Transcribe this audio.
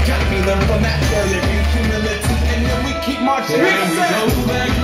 Got me learn from that failure in humility, and then we keep marching. And we go back